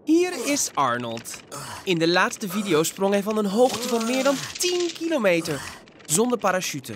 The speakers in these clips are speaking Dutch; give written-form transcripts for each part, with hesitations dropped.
Hier is Arnold. In de laatste video sprong hij van een hoogte van meer dan 10 kilometer. Zonder parachute.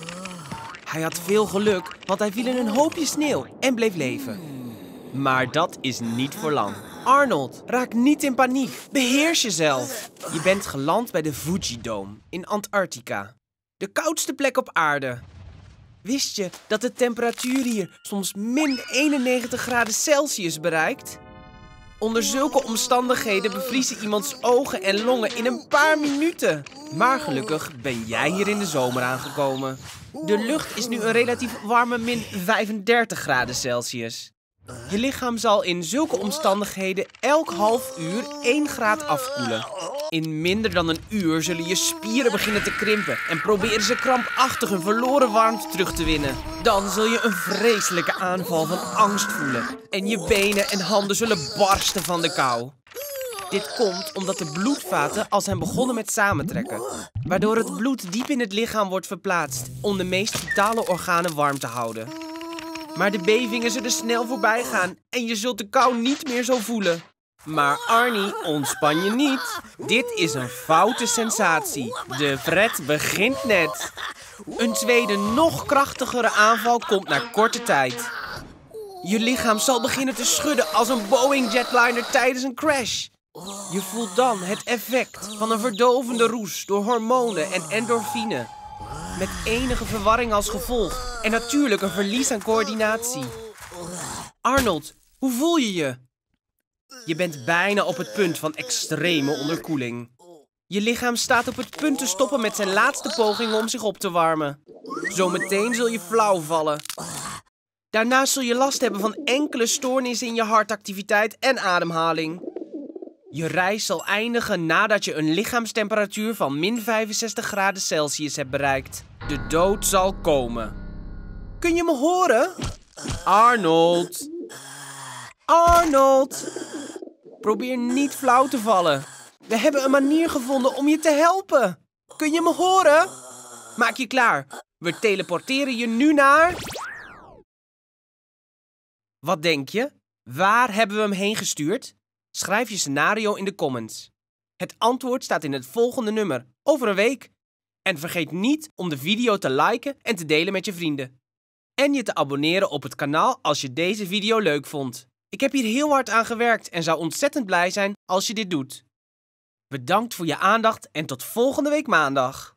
Hij had veel geluk, want hij viel in een hoopje sneeuw en bleef leven. Maar dat is niet voor lang. Arnold, raak niet in paniek. Beheers jezelf. Je bent geland bij de Fuji Dome in Antarctica. De koudste plek op aarde. Wist je dat de temperatuur hier soms min 91 graden Celsius bereikt? Onder zulke omstandigheden bevriezen iemands ogen en longen in een paar minuten. Maar gelukkig ben jij hier in de zomer aangekomen. De lucht is nu een relatief warme min 35 graden Celsius. Je lichaam zal in zulke omstandigheden elk half uur 1 graad afkoelen. In minder dan een uur zullen je spieren beginnen te krimpen en proberen ze krampachtig hun verloren warmte terug te winnen. Dan zul je een vreselijke aanval van angst voelen en je benen en handen zullen barsten van de kou. Dit komt omdat de bloedvaten al zijn begonnen met samentrekken, waardoor het bloed diep in het lichaam wordt verplaatst om de meest vitale organen warm te houden. Maar de bevingen zullen snel voorbij gaan en je zult de kou niet meer zo voelen. Maar Arnie, ontspan je niet. Dit is een foute sensatie. De pret begint net. Een tweede, nog krachtigere aanval komt na korte tijd. Je lichaam zal beginnen te schudden als een Boeing jetliner tijdens een crash. Je voelt dan het effect van een verdovende roes door hormonen en endorfine. Met enige verwarring als gevolg en natuurlijk een verlies aan coördinatie. Arnold, hoe voel je je? Je bent bijna op het punt van extreme onderkoeling. Je lichaam staat op het punt te stoppen met zijn laatste pogingen om zich op te warmen. Zometeen zul je flauw vallen. Daarna zul je last hebben van enkele stoornissen in je hartactiviteit en ademhaling. Je reis zal eindigen nadat je een lichaamstemperatuur van min 65 graden Celsius hebt bereikt. De dood zal komen. Kun je me horen? Arnold! Arnold! Probeer niet flauw te vallen. We hebben een manier gevonden om je te helpen. Kun je me horen? Maak je klaar. We teleporteren je nu naar... Wat denk je? Waar hebben we hem heen gestuurd? Schrijf je scenario in de comments. Het antwoord staat in het volgende nummer, over een week. En vergeet niet om de video te liken en te delen met je vrienden. En je te abonneren op het kanaal als je deze video leuk vond. Ik heb hier heel hard aan gewerkt en zou ontzettend blij zijn als je dit doet. Bedankt voor je aandacht en tot volgende week maandag.